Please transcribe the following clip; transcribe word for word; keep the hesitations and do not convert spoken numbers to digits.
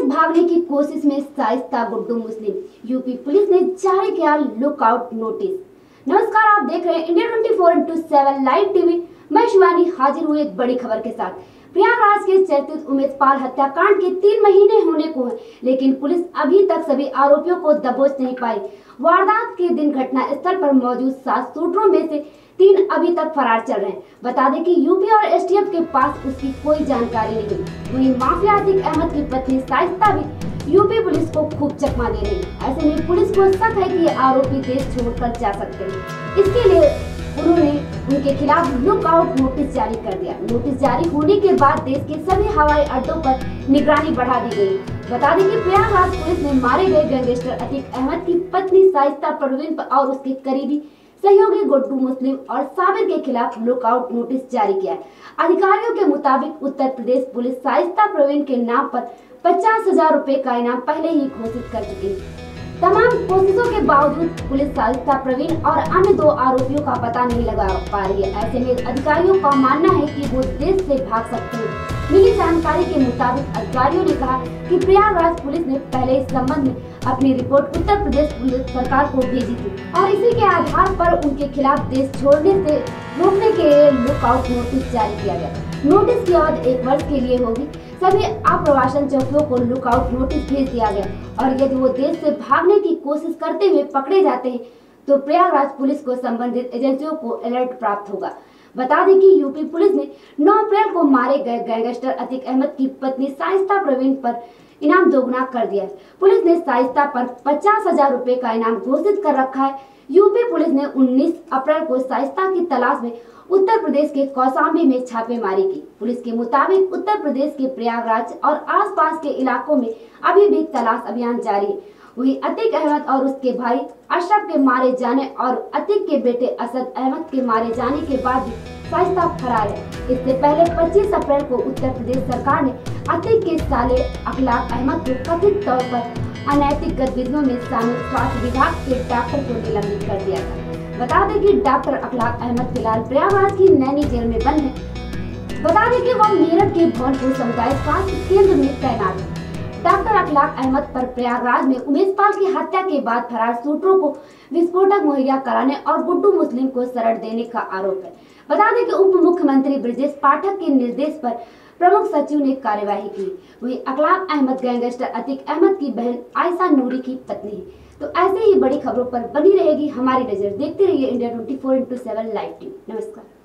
भागने की कोशिश में शाइस्ता गुड्डू मुस्लिम। यूपी पुलिस ने जारी किया लुकआउट नोटिस। नमस्कार, आप देख रहे हैं India twenty four into seven live TV. मैं शिवानी हाजिर हुई एक बड़ी खबर के साथ। प्रयागराज के चर्चित उमेश पाल हत्याकांड के तीन महीने होने को है, लेकिन पुलिस अभी तक सभी आरोपियों को दबोच नहीं पाई। वारदात के दिन घटना स्थल पर मौजूद सात शूटरों में से तीन अभी तक फरार चल रहे हैं। बता दें कि यूपी और एसटीएफ के पास उसकी कोई जानकारी नहीं। वहीं माफिया अतीक अहमद की पत्नी शाइस्ता भी यूपी पुलिस को खूब चकमा दे रही है। ऐसे में पुलिस को शक है कि ये आरोपी देश छोड़कर जा सकते हैं। इसके लिए उन्होंने उनके खिलाफ लुकआउट नोटिस जारी कर दिया। नोटिस जारी होने के बाद देश के सभी हवाई अड्डों पर निगरानी बढ़ा दी गई। बता दें कि प्रयागराज पुलिस ने मारे गए गैंगस्टर अतीक अहमद की पत्नी शाइस्ता परवीन और उसके करीबी सहयोगी गुड्डू मुस्लिम और साबिर के खिलाफ लुकआउट नोटिस जारी किया है। अधिकारियों के मुताबिक उत्तर प्रदेश पुलिस शाइस्ता परवीन के नाम पर पचास हजार रूपए का इनाम पहले ही घोषित कर चुकी है। तमाम कोशिशों के बावजूद पुलिस शाइस्ता परवीन और अन्य दो आरोपियों का पता नहीं लगा पा रही है। ऐसे में अधिकारियों का मानना है कि वो देश से भाग सकते हैं। मिली जानकारी के मुताबिक अधिकारियों ने कहा कि प्रयागराज पुलिस ने पहले इस संबंध में अपनी रिपोर्ट उत्तर प्रदेश पुलिस सरकार को भेजी थी और इसी के आधार पर उनके खिलाफ देश छोड़ने से रोकने के लिए लुकआउट नोटिस जारी किया गया। नोटिस की अवधि एक वर्ष के लिए होगी। सभी आप्रवासन चौकियों को लुकआउट नोटिस भेज दिया गया और यदि वो देश से भागने की कोशिश करते हुए पकड़े जाते हैं तो प्रयागराज पुलिस को संबंधित एजेंसियों को अलर्ट प्राप्त होगा। बता दें कि यूपी पुलिस ने नौ अप्रैल को मारे गए गैंगस्टर अतीक अहमद की पत्नी शाइस्ता परवीन पर इनाम दोगुना कर दिया है। पुलिस ने शाइस्ता पर पचास हजार रूपए का इनाम घोषित कर रखा है। यूपी पुलिस ने उन्नीस अप्रैल को शाइस्ता की तलाश में उत्तर प्रदेश के कौशाम्बी में छापेमारी की। पुलिस के मुताबिक उत्तर प्रदेश के प्रयागराज और आसपास के इलाकों में अभी भी तलाश अभियान जारी है। वही अतीक अहमद और उसके भाई अशरफ के मारे जाने और अतीक के बेटे असद अहमद के मारे जाने के बाद भी शाइस्ता फरार है। इससे पहले पच्चीस अप्रैल को उत्तर प्रदेश सरकार ने अतीक के साले अखलाक अहमद को कथित तौर पर अनैतिक गतिविधियों में शामिल स्वास्थ्य विभाग के डॉक्टर को निलंबित कर दिया था। बता दें कि डॉक्टर अखलाक अहमद फिलहाल प्रयागराज की नैनी जेल में बंद है। बता दें कि वह मेरठ के भवनपुर समुदाय स्वास्थ्य केंद्र में तैनात है। डॉक्टर अखलाक अहमद पर प्रयागराज में उमेश पाल की हत्या के बाद फरार शूटरों को विस्फोटक मुहैया कराने और गुड्डू मुस्लिम को शरण देने का आरोप है। बता दें कि उप मुख्यमंत्री ब्रजेश पाठक के निर्देश पर प्रमुख सचिव ने कार्यवाही की। वहीं अखलाक अहमद गैंगस्टर अतीक अहमद की बहन आयशा नूरी की पत्नी है। तो ऐसे ही बड़ी खबरों पर बनी रहेगी हमारी नजर। देखते रहिए India twenty four into seven live TV. नमस्कार।